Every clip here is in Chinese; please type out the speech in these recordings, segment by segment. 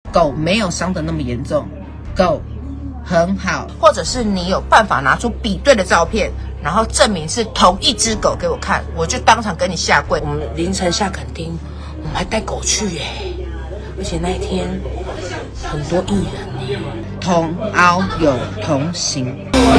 狗没有伤得那么严重，狗很好。 或者是你有办法拿出比对的照片，然后证明是同一只狗给我看，我就当场跟你下跪。我们凌晨下垦丁，我们还带狗去耶，而且那一天很多艺人耶， 同凹有同行。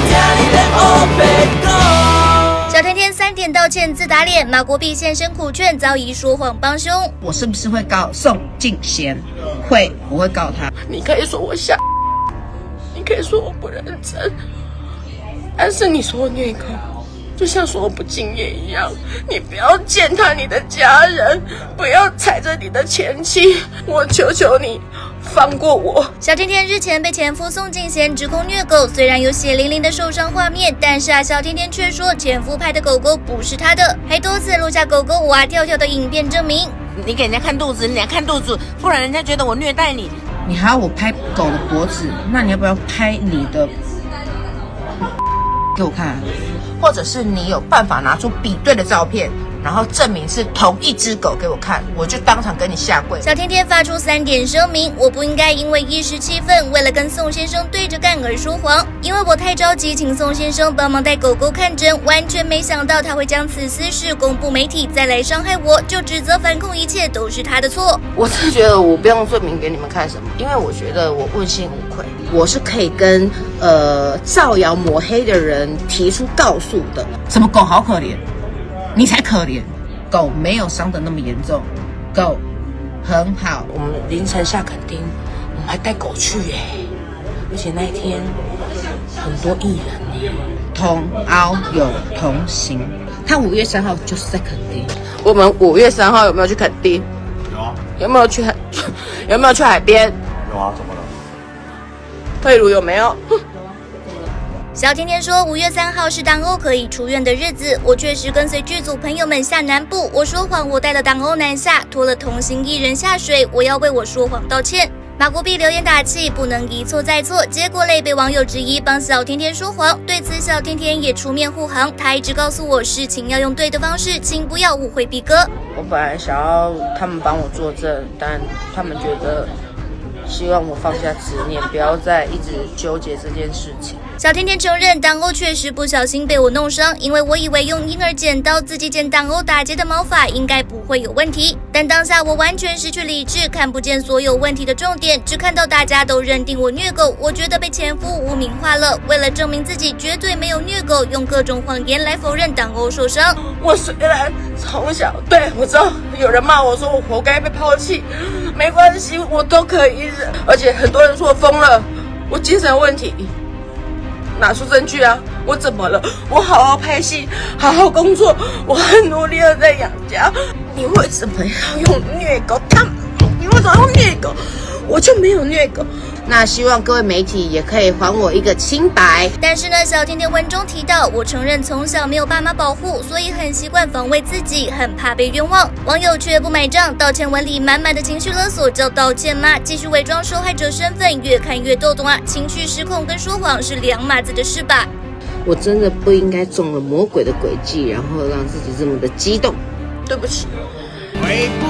小甜甜3点道歉自打脸，马国碧现身苦劝，遭疑说谎帮凶。 我是不是会告宋敬贤？会，我会告他。 你可以说我瞎，你可以说我不认真，但是你说我虐狗，就像说我不敬业一样。你不要践踏你的家人，不要踩着你的前妻，我求求你放过我。 小甜甜日前被前夫宋敬贤指控虐狗，虽然有血淋淋的受伤画面，但是小甜甜却说前夫拍的狗狗不是她的，还多次录下狗狗哇跳跳的影片证明。 你给人家看肚子，你得看肚子，不然人家觉得我虐待你。 你还要我拍狗的脖子，那你要不要拍你的给我看？ 或者是你有办法拿出比对的照片，然后证明是同一只狗给我看，我就当场跟你下跪。 小甜甜发出3点声明：我不应该因为一时气愤，为了跟宋先生对着干而说谎，因为我太着急请宋先生帮忙带狗狗看诊，完全没想到他会将此私事公布媒体，再来伤害我，就指责反控一切都是他的错。 我是觉得我不用证明给你们看什么，因为我觉得我问心无愧，我是可以跟造谣抹黑的人提出告诉的。 什么狗好可怜？你才可怜。狗没有伤得那么严重，狗很好。 我们凌晨下垦丁，我们还带狗去耶，而且那一天很多艺人耶， 同凹有同行。他5月3号就是在垦丁。 我们5月3号有没有去垦丁？ 有啊。 有没有去海边？ 有啊，怎么了？ 退乳有没有？ 小甜甜说5月3号是当欧可以出院的日子，我确实跟随剧组朋友们下南部，我说谎，我带了当欧南下，拖了同行艺人下水，我要为我说谎道歉。马国碧留言打气，不能一错再错，结果被网友质疑帮小甜甜说谎，对此小甜甜也出面护航，她一直告诉我事情要用对的方式，请不要误会碧哥。 我本来想要他们帮我作证，但他们觉得希望我放下执念，不要再一直纠结这件事情。 小甜甜承认当欧确实不小心被我弄伤，因为我以为用婴儿剪刀自己剪当欧打结的毛发应该不会有问题，但当下我完全失去理智，看不见所有问题的重点，只看到大家都认定我虐狗，我觉得被前夫污名化了。为了证明自己绝对没有虐狗，用各种谎言来否认当欧受伤。 我虽然从小对我知道有人骂我说我活该被抛弃，没关系，我都可以忍，而且很多人说我疯了，我精神问题。拿出证据啊！我怎么了？我好好拍戏，好好工作，我很努力的在养家。你为什么要用虐狗？你为什么要用虐狗？我就没有虐狗。那希望各位媒体也可以还我一个清白。 但是呢，小甜甜文中提到，我承认从小没有爸妈保护，所以很习惯防卫自己，很怕被冤枉。网友却不买账，道歉文里满满的情绪勒索，叫道歉吗？继续伪装受害者身份，越看越逗懂啊！情绪失控跟说谎是两码子的事吧？ 我真的不应该中了魔鬼的诡计，然后让自己这么的激动。 对不起。 回不